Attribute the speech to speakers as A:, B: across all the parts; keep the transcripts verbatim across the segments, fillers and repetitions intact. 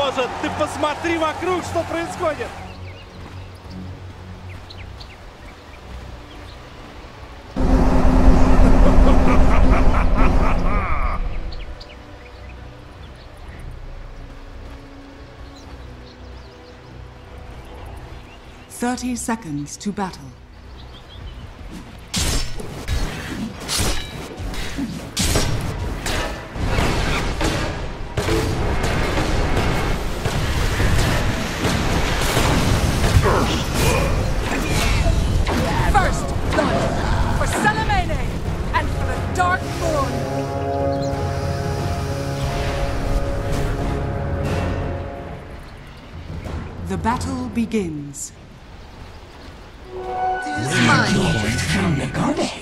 A: может! Ты посмотри вокруг, что происходит!
B: Thirty seconds to battle.
C: First blood for Salamene and for the Dark Thorn.
B: The battle begins.
D: From the goddess.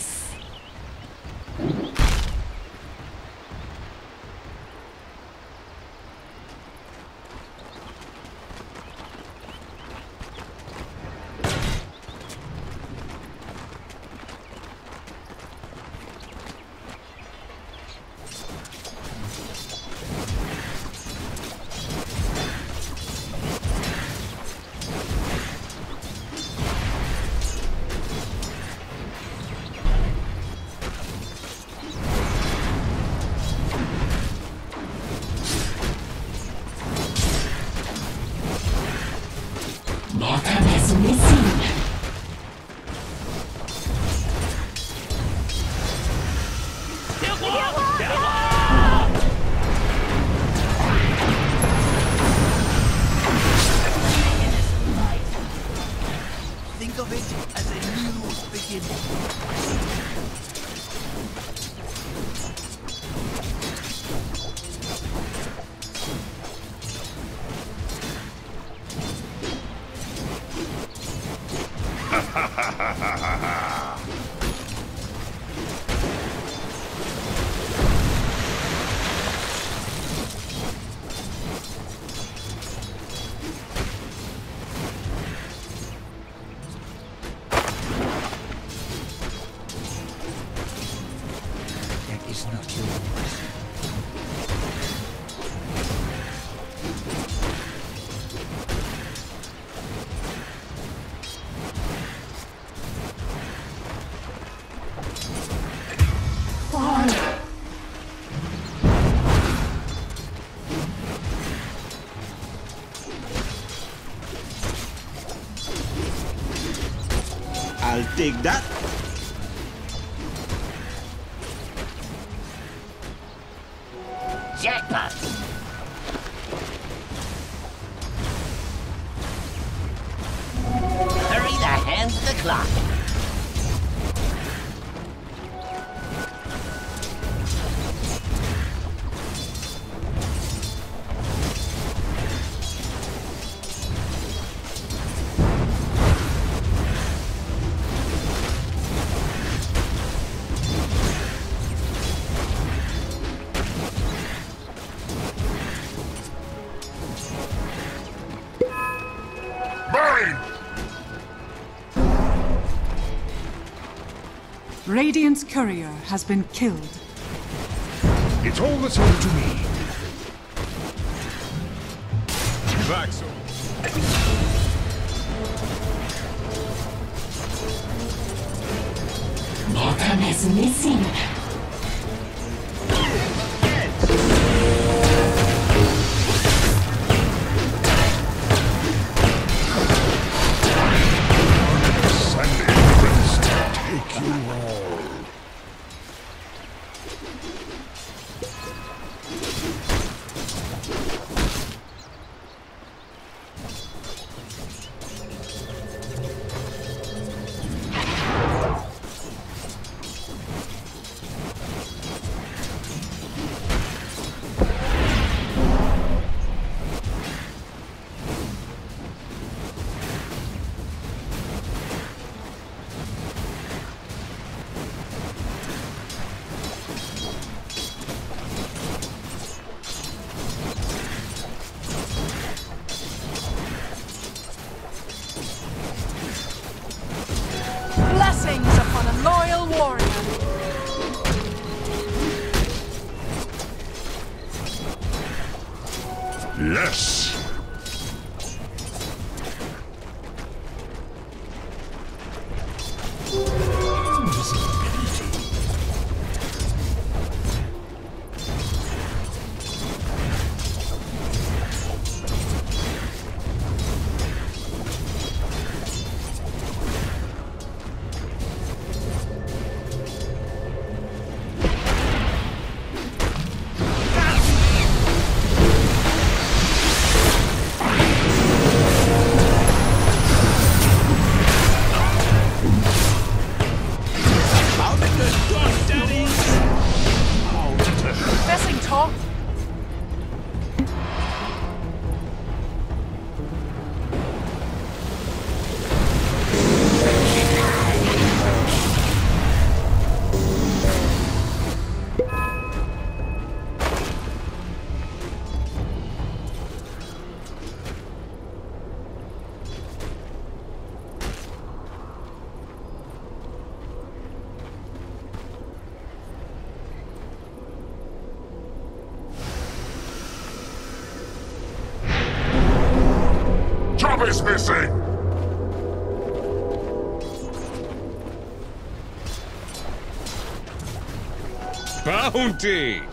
D: Bottom is missing.
E: Think of it as a new beginning. That is not yours.
A: I'll take that.
D: Jackpot. Hurry the hands of the clock.
B: Radiant's courier has been killed.
F: It's all the same to me. Vaxel.
D: Bottom is missing.
C: Blessings upon a loyal warrior.
F: Yes. is missing!
A: Bounty!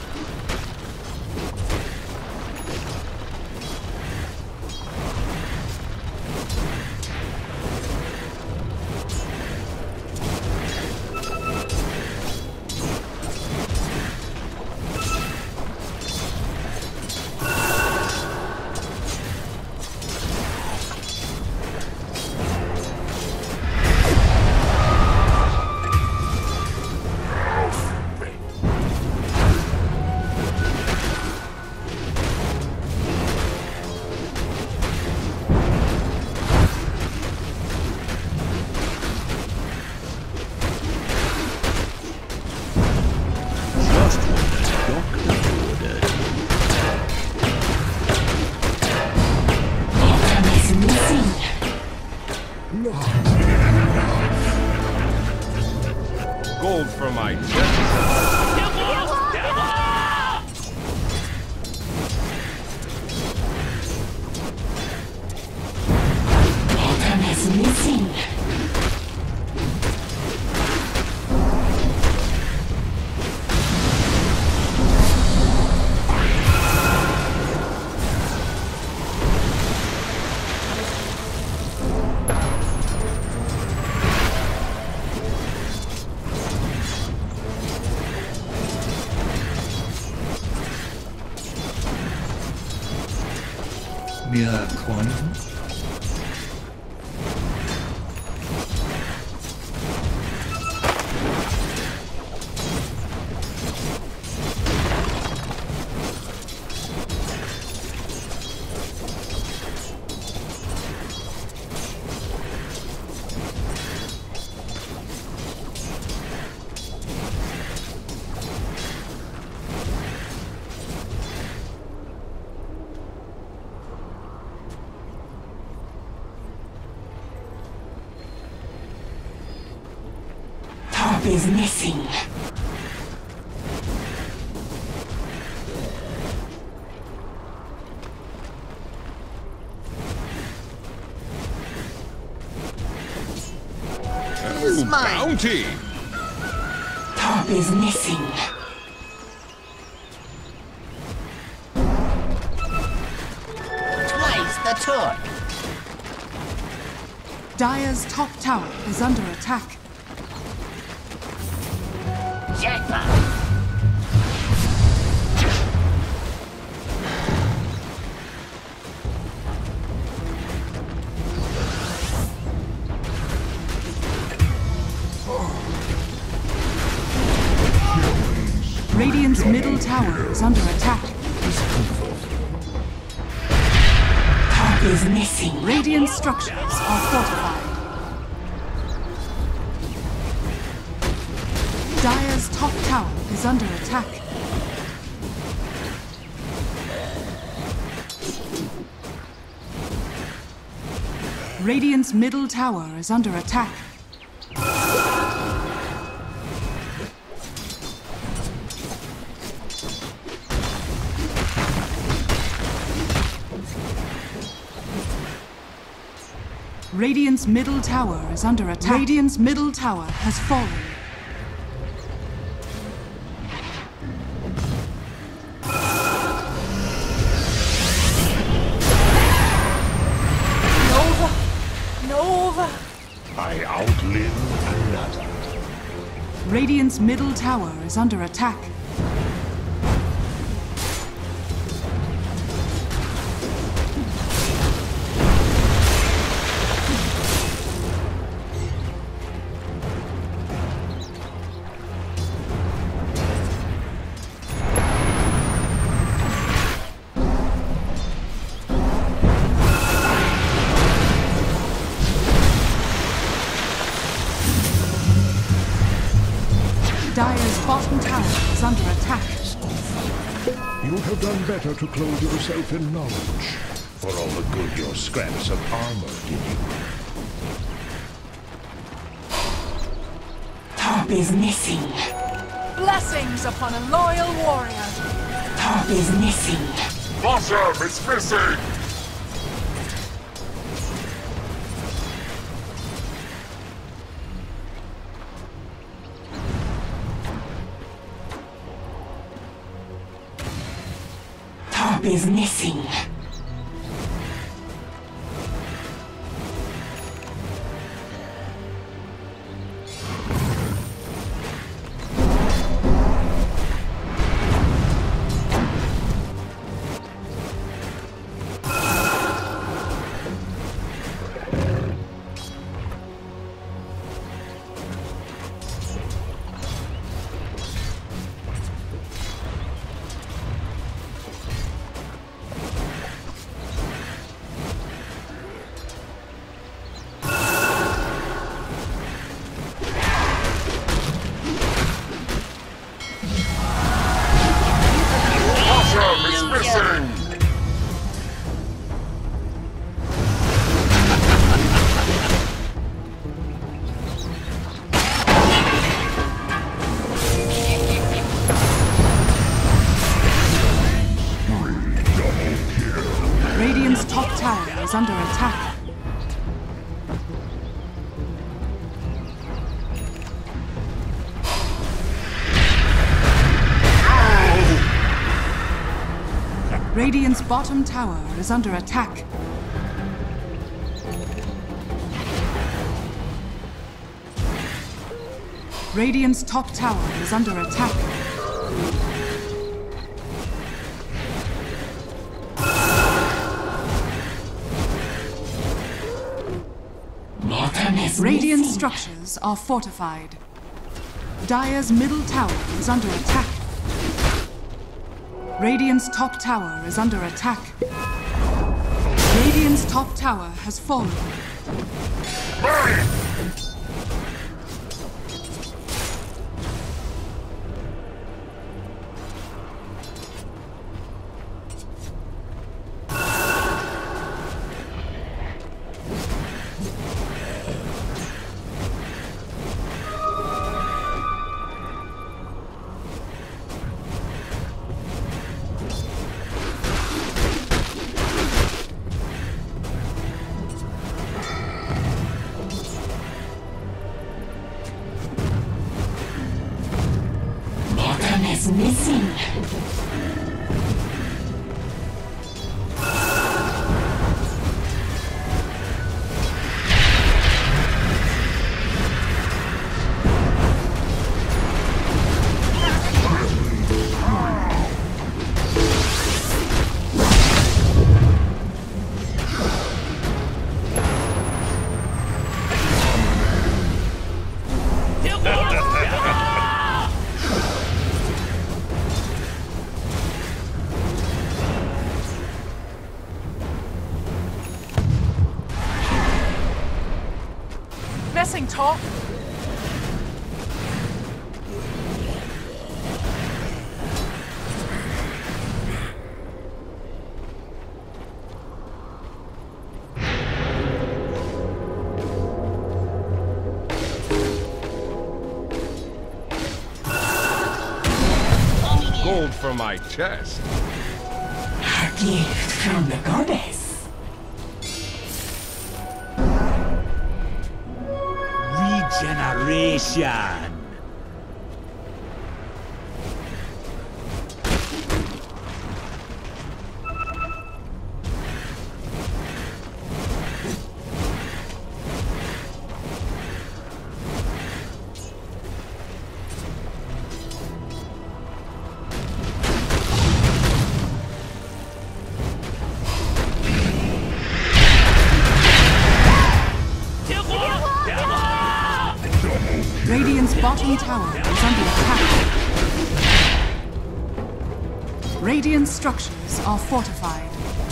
A: Gold for my chest.
D: Bottom is missing.
E: Mere coin.
D: Top is missing.
E: Is mine.
A: Bounty!
D: Top is missing.
E: Twice the torque.
B: Dire's top tower is under attack.
E: Jackpot.
B: Radiant's middle tower is under attack.
D: Top is missing.
B: Radiant structures are fortified. Dire's top tower is under attack. Radiant's middle tower is under attack. Radiant's middle tower is under attack. Radiant's middle tower has fallen.
C: Nova! Nova!
F: I outlive another.
B: Radiant's middle tower is under attack. Dire's bottom tower is under attack.
F: You would have done better to clothe yourself in knowledge, for all the good your scraps of armor did you.
D: Top is missing.
C: Blessings upon a loyal warrior.
D: Top is missing.
F: Bottom is missing!
D: is missing.
B: Radiant's top tower is under attack. Radiant's bottom tower is under attack. Radiant's top tower is under attack. Radiant structures are fortified. Dire's middle tower is under attack. Radiant's top tower is under attack. Radiant's top tower has fallen.
D: Is missing.
C: Missing top.
A: Gold for my chest.
D: A gift from the goddess.
E: Generation.
B: Radiant's bottom tower is under attack. Radiant structures are fortified.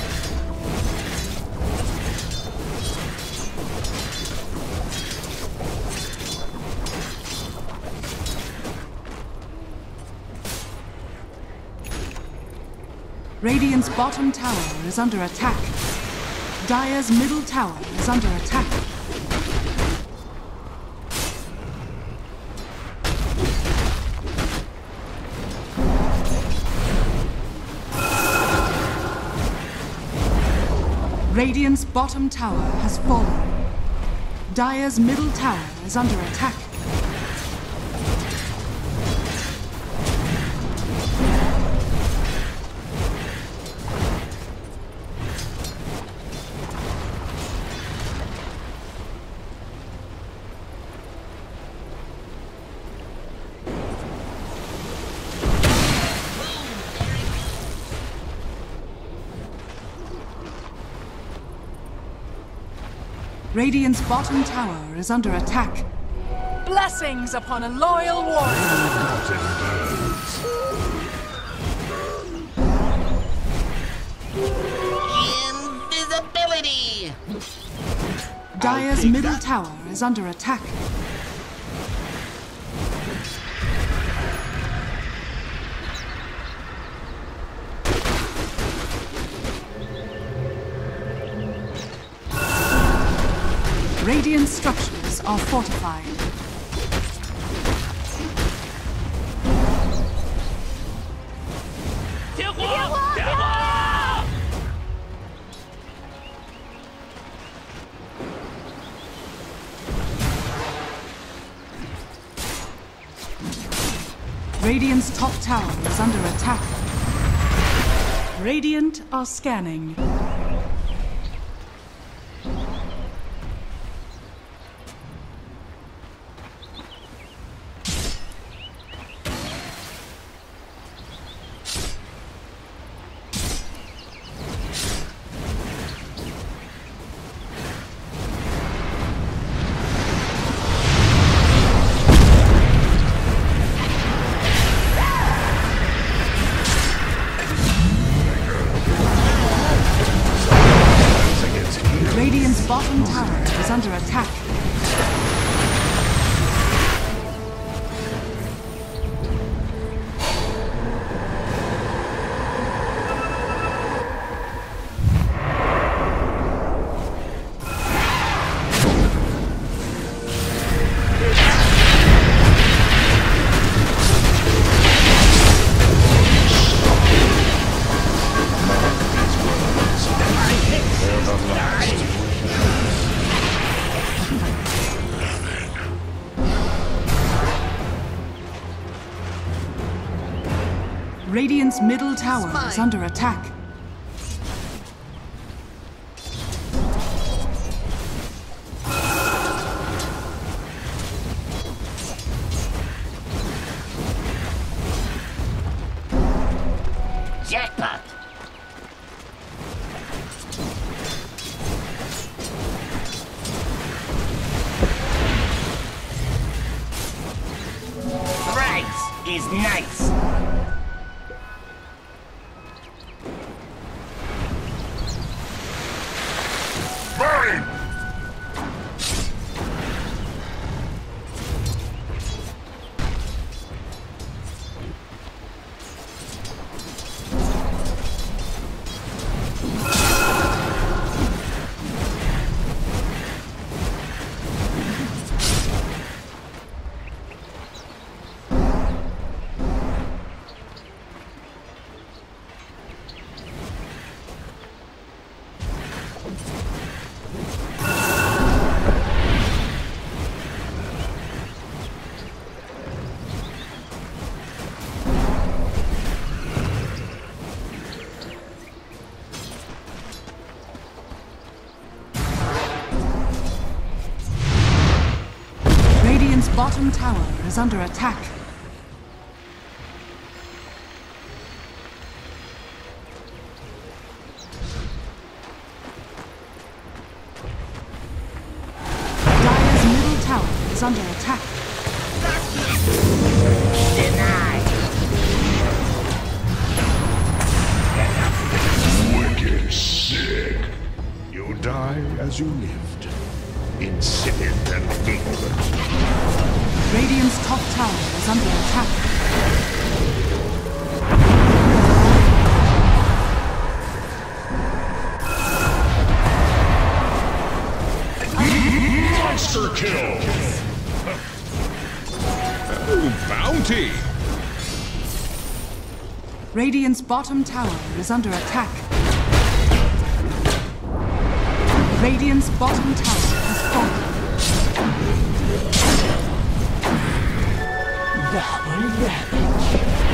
B: Radiant's bottom tower is under attack. Dire's middle tower is under attack. Radiant's bottom tower has fallen. Dire's middle tower is under attack. Radiant's bottom tower is under attack.
C: Blessings upon a loyal warrior.
E: Invisibility!
B: Dire's middle tower is under attack. Radiant structures are fortified. Radiant's top tower is under attack. Radiant are scanning. Radiant's bottom tower is under attack. Radiant's middle tower is under attack.
E: Jackpot! Right is nice! Radiant's bottom tower is under attack. Dire's middle tower is under attack. Denied!
F: Wicked sick. You die as you lived. Insipid and ignorant.
B: Radiant's top tower is under attack.
F: Monster kill!
A: Oh, bounty!
B: Radiant's bottom tower is under attack. Radiant's bottom tower has fallen.
D: Double damage.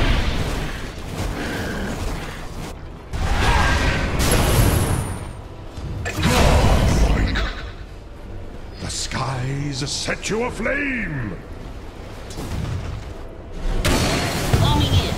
F: The skies set you aflame!
E: Homing in!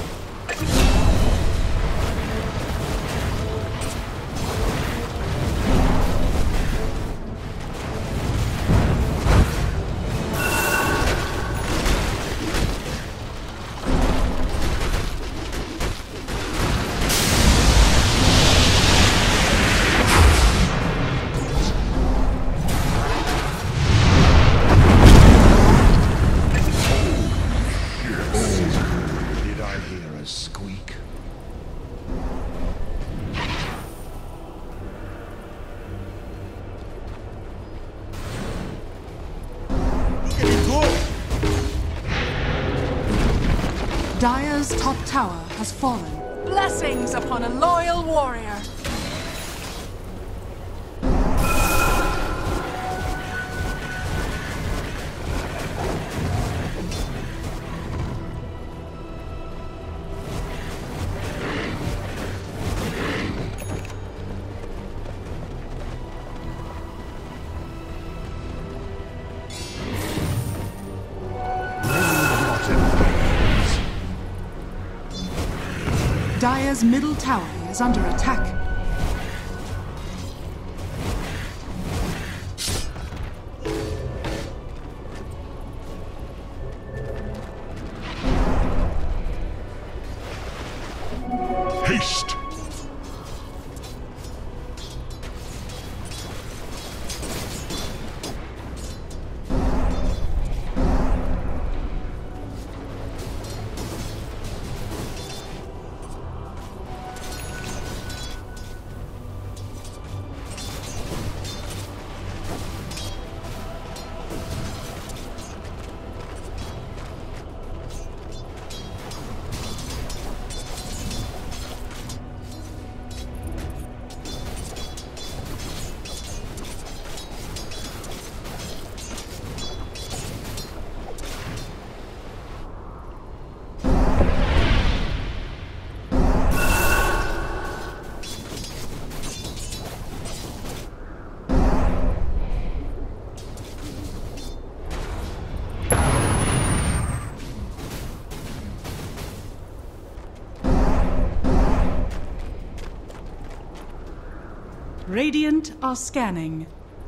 B: Dire's top tower has fallen.
C: Blessings upon a loyal warrior.
B: Dire's middle tower is under attack.
F: Haste!
B: Radiant are scanning.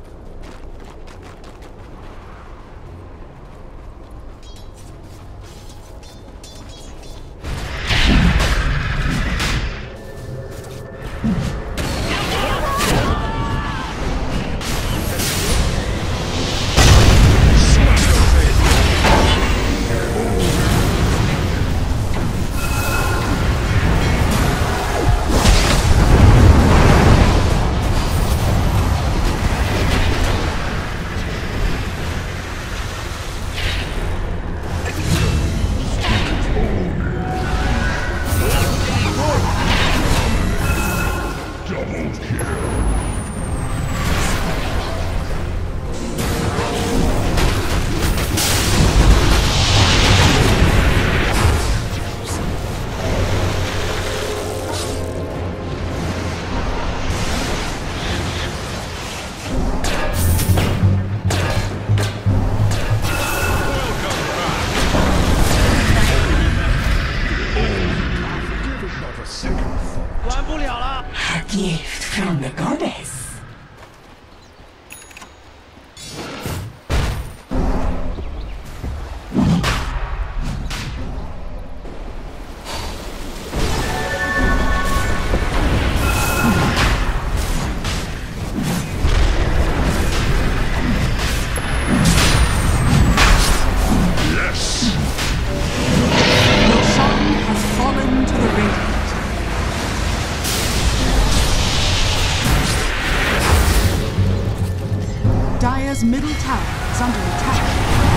D: A gift from the goddess.
B: Dire's middle tower is under attack.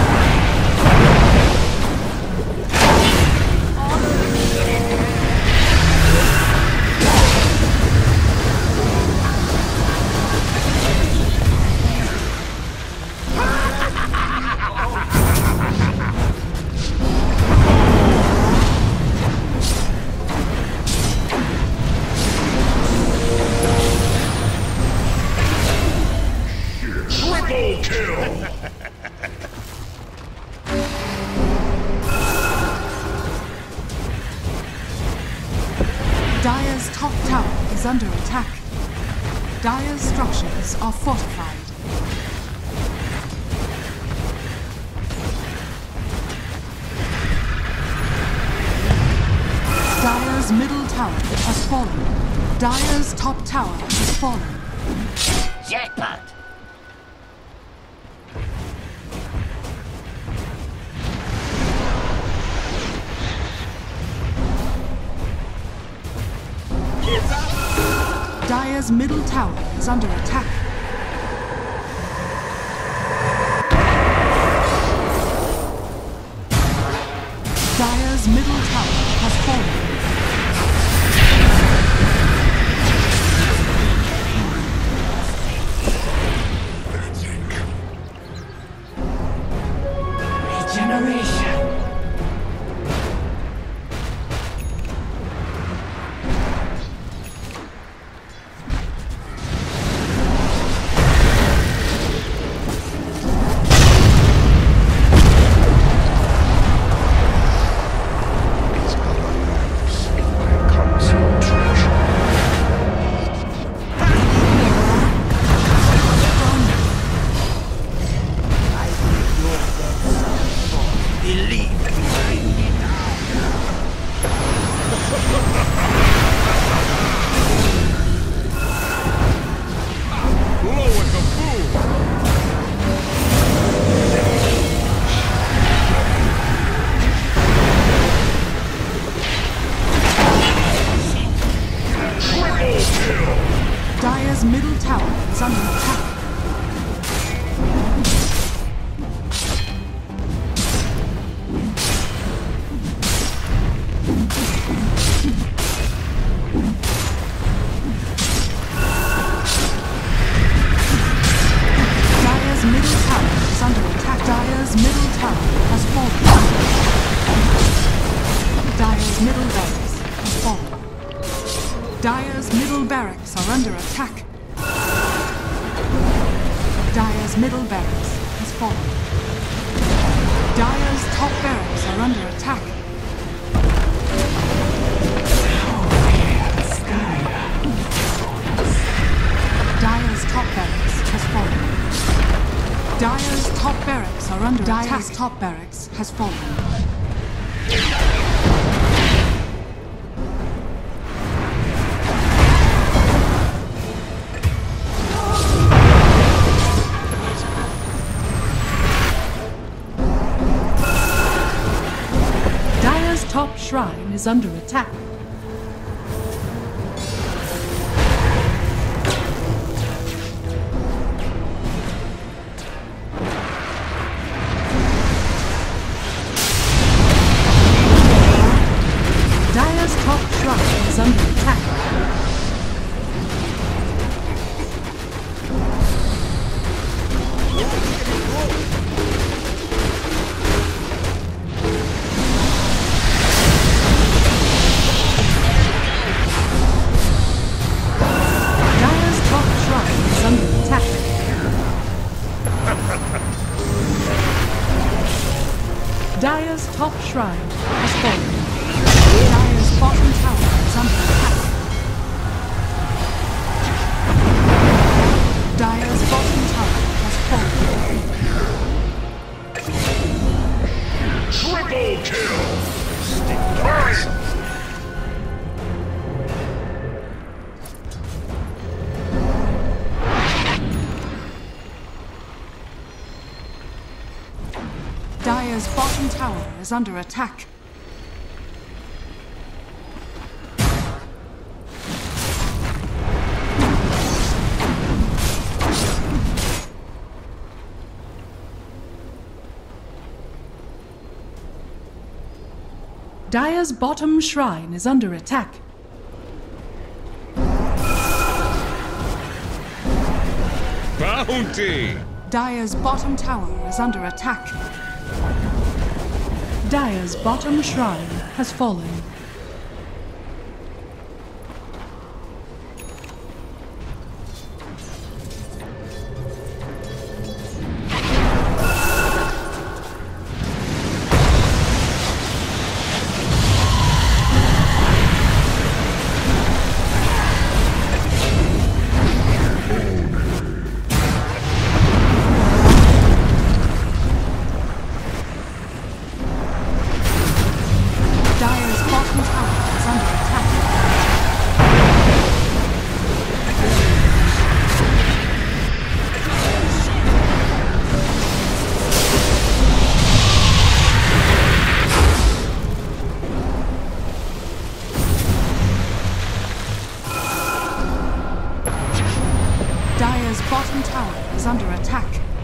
F: Triple kill!
B: Dire's top tower is under attack. Dire's structures are fortified. Dire's middle tower has fallen. Dire's top tower has fallen.
D: Jackpot!
B: Dire's middle tower is under attack. Dire's middle tower
D: generation.
B: Dire's middle tower is under attack. Dire's middle tower is under attack. Dire's middle tower has fallen. Dire's middle barracks has fallen. Dire's middle barracks are under attack. Dire's middle barracks has fallen. Dire's top barracks are under attack. Dire's top barracks has fallen. Dire's top barracks are under attack. Dire's top barracks has fallen. Top shrine is under attack. Dire's top shrine is under attack. Dire's top shrine has fallen. Dire's bottom tower is under attack. Dire's bottom tower has fallen.
F: Triple kill! Stick
B: Dire's bottom tower is under attack. Dire's bottom shrine is under attack.
A: Bounty!
B: Dire's bottom tower is under attack. Dire's bottom shrine has fallen. Dire's bottom tower is under attack.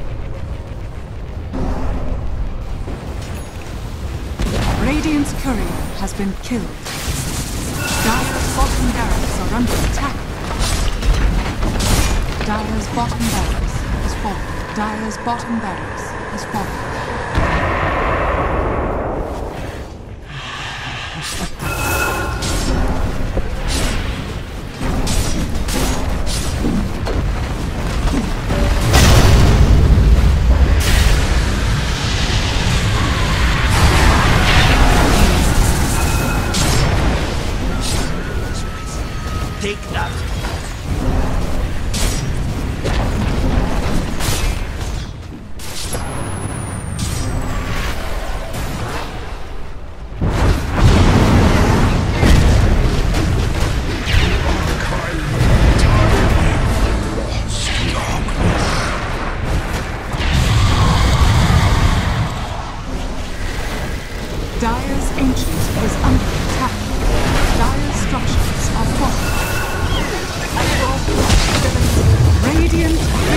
B: Radiant's courier has been killed. Dire's bottom barracks are under attack. Dire's bottom barracks has fallen. Dire's bottom barracks has fallen. Radiant